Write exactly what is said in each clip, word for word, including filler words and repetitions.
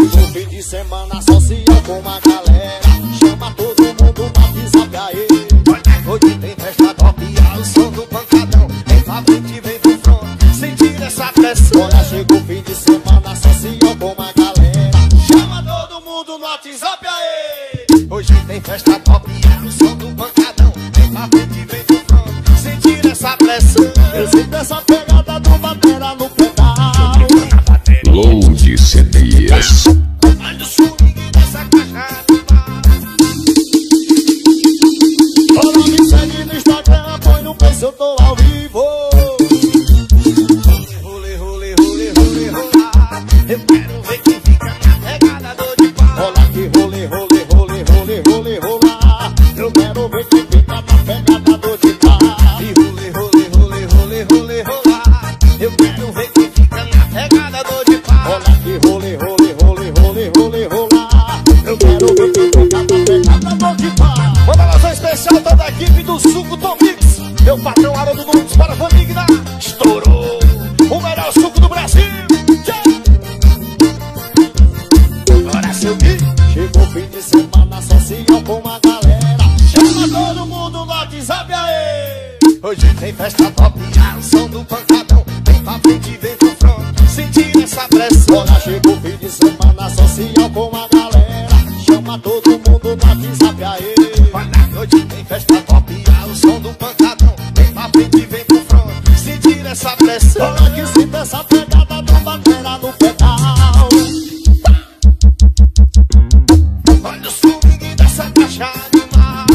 Chegou o fim de semana social com a galera. Chama todo mundo no WhatsApp aí. Hoje tem festa top, o som do pancadão. Vem pra frente, vem pro front, sentir essa pressão. Olha, chegou o fim de semana social com a galera. Chama todo mundo no WhatsApp aí. Hoje tem festa top, o som do pancadão. Vem pra frente, vem pro front, sentir essa pressão. Eu sinto essa pegada do batera no pedal. Load C Ds. Olha o swing dessa caixa. Olha, me segue no Instagram, põe no Face, eu tô ao vivo. Rolê, rolê, rolê, rolê, rolar. Eu quero ver quem fica na pegada do de pau. Olha que rolê, rolê, rolê, rolê, rolê, rolar. Eu quero ver quem fica na pegada do de pau. E rolê, rolê, rolê, rolê, rolê, rolar. Eu quero ver quem fica na pegada do de pau. Olha que rolê, rolê, rolê, rolê, rolê, rolar. Eu quero ver quem fica na pegada do de pau. Manda abraço especial toda a equipe do Suco Tom Mix. Meu patrão Haroldo Nunes para a Vanigna. Estourou o melhor suco do Brasil. Agora seu Gui. Chegou o fim de semana social com a galera. Chama todo mundo no WhatsApp aí. Hoje tem festa top, o som do pancadão. Vem pra frente, vem pro front, sentir essa pressão. Olha, chegou o fim de semana social com a galera. Chama todo mundo no WhatsApp aí. Olha, hoje tem festa top, o som do pancadão. Vem pra frente, vem pro front, sentir essa pressão. Olha que sinto essa pegada do batera no pedal. Olha o swing dessa caixa animal.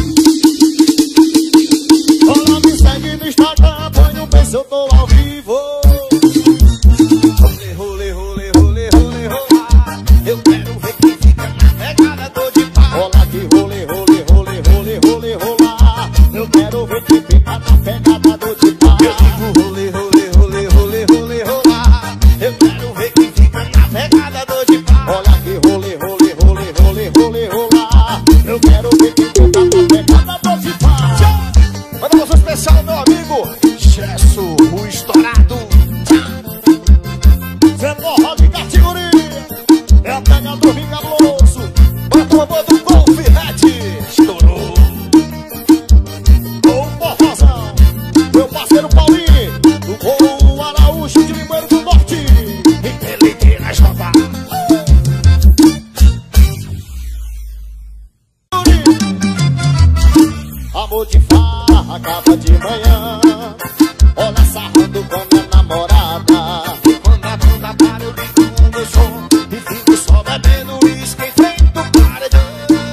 Olha, me segue no Instagram, põe no Face, eu tô ao vivo. Rolê, rolê, rolê, rolê, rolê, rolar. Eu quero ver quem fica na pegada do de pau. Olha que rolê, rolê, rolê, rolê, rolê, rolar. Eu quero ver quem fica na pegada do de pau. Eu digo rolê, rolê, rolê, rolê, rolê, rolar. Eu quero ver quem fica na pegada do de pau. Olha que rolê, rolê, rolê, rolê, rolê, rolar. Eu quero ver quem fica na pegada do de pau. Manda um especial ao meu amigo Gesso, o estourado. Zé Morra de categoria. É a pega do Vingaroso. Bota uma boa do Golf Red. Estourou. O Porrozão. Meu parceiro Paulinho. Do Coro Araújo de Limoeiro do Norte. Impelite na jova. Amor de farra, acaba de manhã. Olha sarrando com a minha namorada. E quando a banda para, eu ligo o meu som e fico só bebendo uísque em frente do paredão.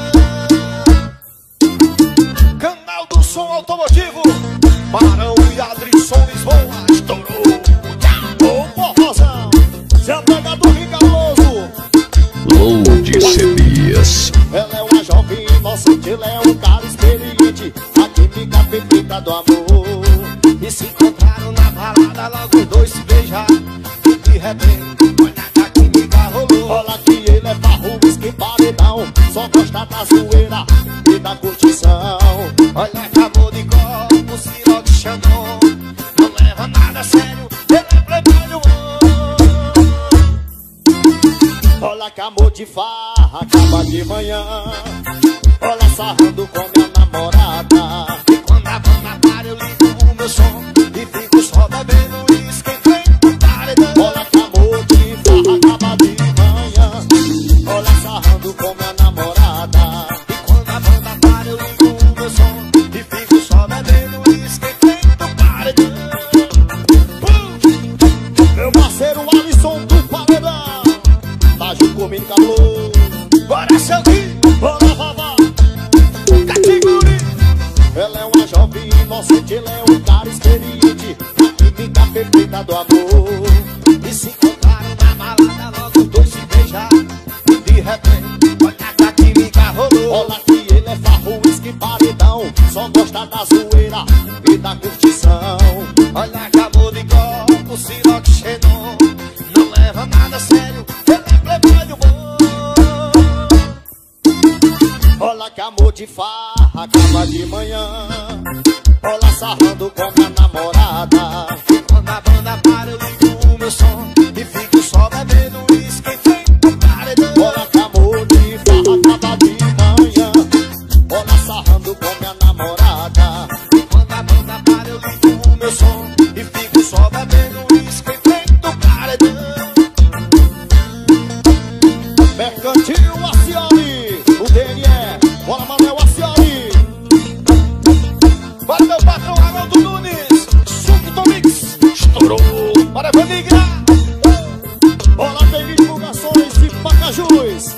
Canal do Som Automotivo, Barão e Adrisson Lisboa. Estourou. O Porrozão. Se a pega do Vingaroso. Load C Ds. Ela é uma jovem inocente, ela é um cara experiente. A química perfeita do amor. E se encontraram na balada, logo os dois se beijaram. E de repente, olha a química rolou. Olha que ele é barro, whisky, paredão. Só gosta da zoeira e da curtição. Olha, acabou de copo, se logo chamou. Não leva nada a sério, ele é playboy do mundo. Olha que amor de farra, acaba de manhã. Olha sarrando com minha namorada. E quando a banda para, eu ligo o meu som e fico só bebendo uísque em frente do paredão. Olha que amor de farra, acaba de manhã. Olha sarrando com minha namorada. E quando a banda para, eu ligo o meu som e fico só bebendo uísque em frente do paredão. Uh! Meu parceiro Alisson do Paredão. Tá junto comigo, cabuloso. Bora, seu Gui! Bora, vovó. Categoria! Ela é uma jovem inocente, ela é um cara experiente. A química perfeita do amor. E se encontraram na balada, logo os dois se beijaram. E de repente, olha que a química rolou. Olha que ele é farro, whisky, paredão. Só gosta da zoeira e da curtição. Olha, acabou de copo, Ciroc Xenon. Não leva nada a sério, ele é playboy do mundo. Olha que amor de farra, acaba de manhã. Olha sarrando com minha namorada. E quando a banda para, eu ligo o meu som e fico só bebendo uísque em frente do paredão. Pacajus.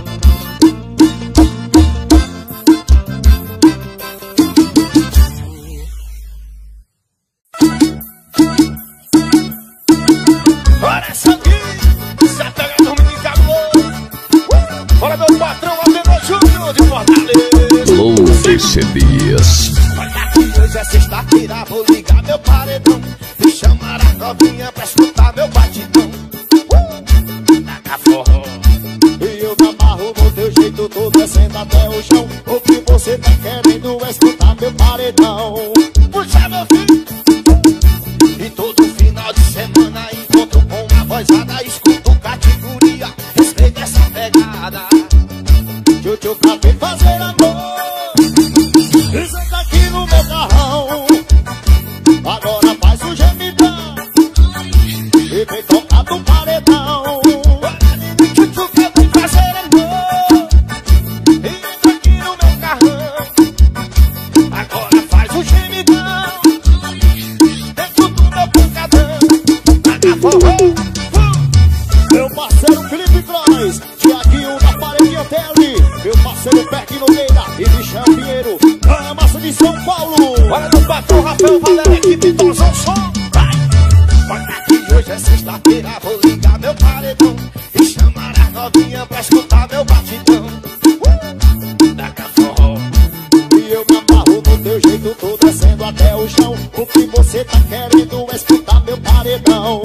Olha essa aqui, se apega no menino cabuloso. Bora meu patrão, Adenor Júnior de Fortaleza. Load C Ds. Olha que hoje é sexta-feira, vou ligar meu paredão e chamar a novinha pra escutar meu batidão. Uh! Taca forró. E eu me amarro no teu jeito, tô descendo até o chão. O que você tá querendo é escutar meu paredão. Puxa meu filho. E todo final de semana encontro com uma vozada, escuto categoria, respeita essa pegada. Tio, tio, pra quem fazer amor, e senta aqui no meu carrão. Agora faz o gemidão e vem tocar do paredão. Tio, tio, pra quem fazer amor, e entra aqui no meu carrão. Agora faz o gemidão dentro do meu pancadão. Taca forró. Meu parceiro Felipe Cross, Tiaguinho da Parede Hotel, meu parceiro Peck Nogueira e Michel Pinheiro, na massa de São Paulo. Olha no patrão Rafael Valério, equipe Tozão o som. Vai! Olha que hoje é sexta-feira, vou ligar meu paredão e chamar a novinha pra escutar meu batidão. Uh! Taca forró. E eu me amarro no teu jeito, tô descendo até o chão. O que você tá querendo é escutar meu paredão.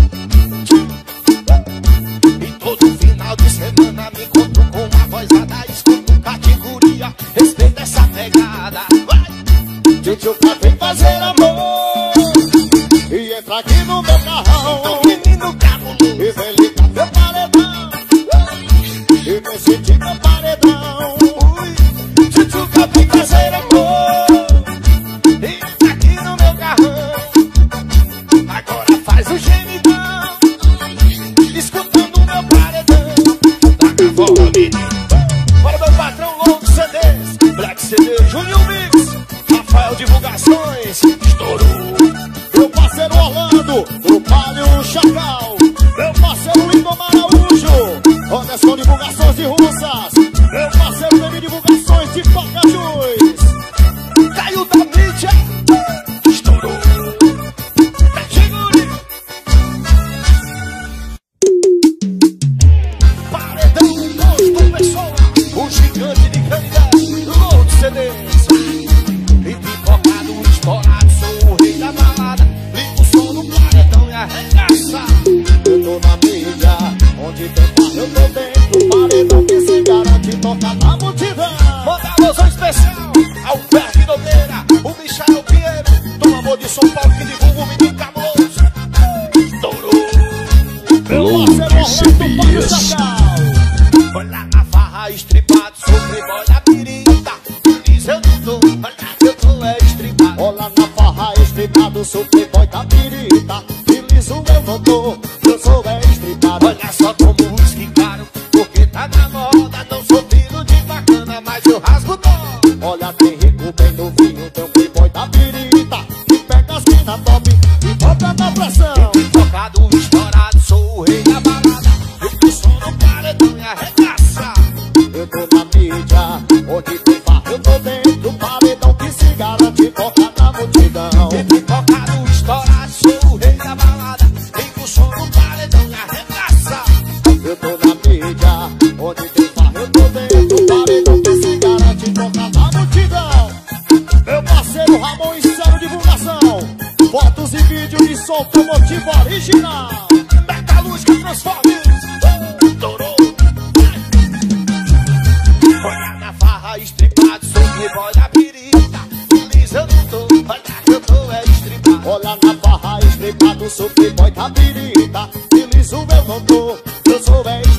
E todo final de semana me encontro com uma vozada, escuto categoria, respeita essa pegada. Vai! Tio, tio, pra quem fazer amor, e entra aqui no meu carrão. Menino cabuloso. E vem ligar meu paredão, e vem sentir meu paredão. Tio, tio, pra quem fazer amor, entra aqui no meu carrão. Agora faz o gemidão, escutando o meu paredão. Taca forró, menino. Bora meu patrão, Load C Ds, Black C D, Junior Mix, Rafael Divulgações, estourou. Meu parceiro Orlando, o Palio Chacal. Meu parceiro Lindomar Araújo, Anderson Divulgações de Russas. Meu parceiro Baby Divulgações de Pacajus. Caiu da mídia, estourou. Segure. Paredão, Load Pessoa, o gigante de Canidé, Load C Ds. E pipocado, estourado, sou o rei da balada. Liga o som do paredão e arregaça. Eu tô na mídia, onde tem carro eu tô dentro. Paredão que se garante, toca na multidão. Manda alusão especial ao Peck Nogueira, o Michel Pinheiro, do amor de São Paulo que divulga o menino cabuloso. Estourou. Load C Ds. Olha na farra estripado, sou playboy da pirita. Feliz eu não tô, olha que eu tô é estripado. Olha na farra estripado, sou playboy da pirita. Feliz o eu não tô, eu sou é estripado. Olha só como uísque caro, porque tá na moda. Não sou filho de bacana, mas eu rasgo dó. Olha tem rico bem novinho, tem um playboy da pirita. Que pega as mina top e bota na pressão. Tocado, estourado, sou o rei da balada. Liga o som no paredão e arregaça. Eu tô na mídia, onde tem farra eu tô dentro. Paredão que se garante, toca na multidão. Tocado, estourado, sou o rei da balada. Liga o som no paredão e arregaça. Eu tô na mídia, onde tem farra eu tô dentro. Paredão que se garante, toca na multidão. Meu parceiro Ramon e Cero Divulgação, fotos e vídeos de som automotivo original. Meta luz que transforme. Estourou. Olha na farra estripado, sou playboy da pirita. Feliz eu não tô, olha que eu tô é estripado. Olha na farra estripado, sou playboy da pirita. Feliz o eu não tô, eu sou é